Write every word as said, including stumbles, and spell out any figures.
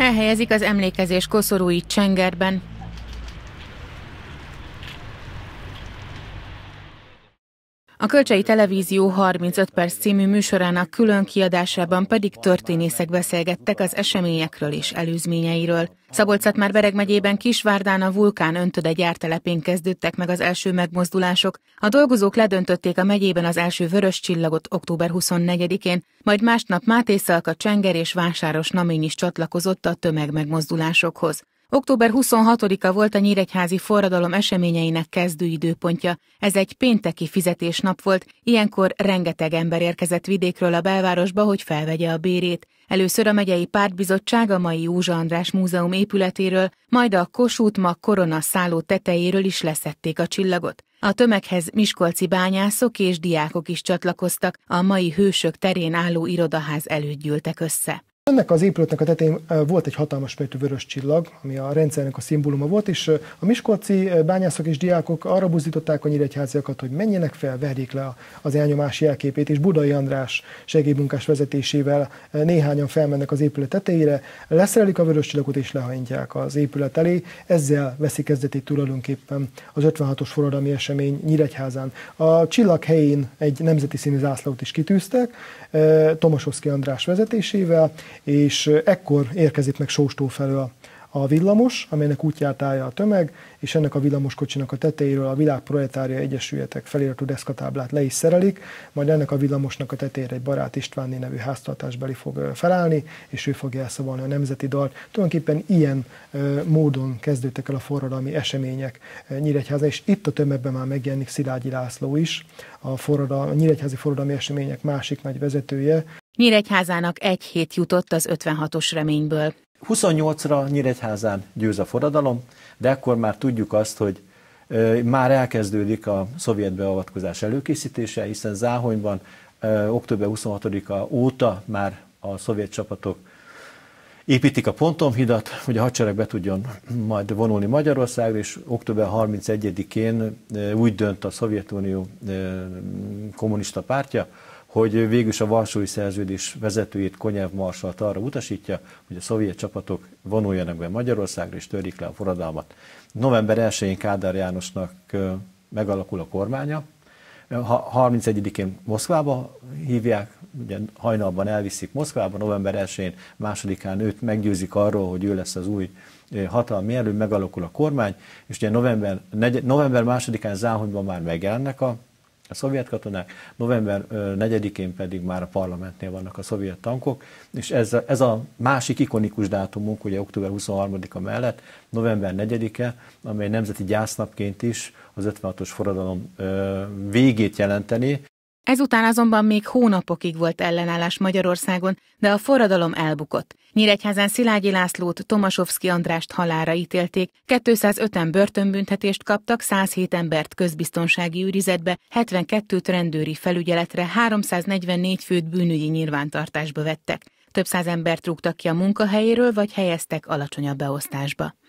Elhelyezik az emlékezés koszorúit Csengerben. A Kölcsei Televízió harmincöt perc című műsorának külön kiadásában pedig történészek beszélgettek az eseményekről és előzményeiről. Szabolcs-Szatmár-Bereg megyében Kisvárdán a Vulkán öntöde gyártelepén kezdődtek meg az első megmozdulások. A dolgozók ledöntötték a megyében az első vörös csillagot október huszonnegyedikén, majd másnap Mátészalka, Csenger és Vásáros-Namény is csatlakozott a tömegmegmozdulásokhoz. október huszonhatodika volt a nyíregyházi forradalom eseményeinek kezdőidőpontja. Ez egy pénteki fizetésnap volt, ilyenkor rengeteg ember érkezett vidékről a belvárosba, hogy felvegye a bérét. Először a megyei pártbizottság a mai Józsa András Múzeum épületéről, majd a Kossuth Mag Korona szálló tetejéről is leszették a csillagot. A tömeghez miskolci bányászok és diákok is csatlakoztak, a mai Hősök terén álló irodaház előtt gyűltek össze. Ennek az épületnek a tetején volt egy hatalmas méretű vörös csillag, ami a rendszernek a szimbóluma volt, és a miskolci bányászok és diákok arra buzdították a nyíregyháziakat, hogy menjenek fel, verjék le az elnyomás jelképét, és Budai András segédmunkás vezetésével néhányan felmennek az épület tetejére, leszerelik a vörös csillagot és lehajtják az épület elé. Ezzel veszi kezdetét tulajdonképpen az ötvenhatos forradalmi esemény Nyíregyházán. A csillag helyén egy nemzeti színű zászlót is kitűztek, Tomaszowski András vezetésével, és ekkor érkezik meg Sóstó felől a villamos, amelynek útját állja a tömeg, és ennek a villamoskocsinak a tetejéről a Világ Proletária Egyesületek feliratú deszkatáblát le is szerelik, majd ennek a villamosnak a tetejére egy Barát Istvánné nevű háztartásbeli fog felállni, és ő fogja elszavalni a nemzeti dalt. Tulajdonképpen ilyen módon kezdődtek el a forradalmi események Nyíregyházán, és itt a tömegben már megjelenik Szilágyi László is, a, forradal, a nyíregyházi forradalmi események másik nagy vezetője. Nyíregyházának egy hét jutott az ötvenhatos reményből. huszonnyolcra Nyíregyházán győz a forradalom, de ekkor már tudjuk azt, hogy ö, már elkezdődik a szovjet beavatkozás előkészítése, hiszen Záhonyban ö, október huszonhatodika óta már a szovjet csapatok építik a Pontonhidat, hogy a hadsereg be tudjon majd vonulni Magyarországra, és október harmincegyedikén ö, úgy dönt a Szovjetunió ö, kommunista pártja, hogy végül is a Varsói Szerződés vezetőjét, Konyev marsalt arra utasítja, hogy a szovjet csapatok vonuljanak be Magyarországra és törjék le a forradalmat. november elsején Kádár Jánosnak megalakul a kormánya, harmincegyedikén Moszkvába hívják, ugye hajnalban elviszik Moszkvába, november elsején, másodikán őt meggyőzik arról, hogy ő lesz az új hatalmi erő, megalakul a kormány, és ugye november, november másodikán Záhonyban már megjelennek a a szovjet katonák, november negyedikén pedig már a parlamentnél vannak a szovjet tankok, és ez a, ez a másik ikonikus dátumunk, ugye október huszonharmadika mellett, november negyedike, amely nemzeti gyásznapként is az ötvenhatos forradalom végét jelenteni. Ezután azonban még hónapokig volt ellenállás Magyarországon, de a forradalom elbukott. Nyíregyházán Szilágyi Lászlót, Tomaszowski Andrást halálra ítélték, kétszázöten börtönbüntetést kaptak, száz hét embert közbiztonsági őrizetbe, hetvenkettőt rendőri felügyeletre, háromszáznegyvennégy főt bűnügyi nyilvántartásba vettek. Több száz embert rúgtak ki a munkahelyéről, vagy helyeztek alacsonyabb beosztásba.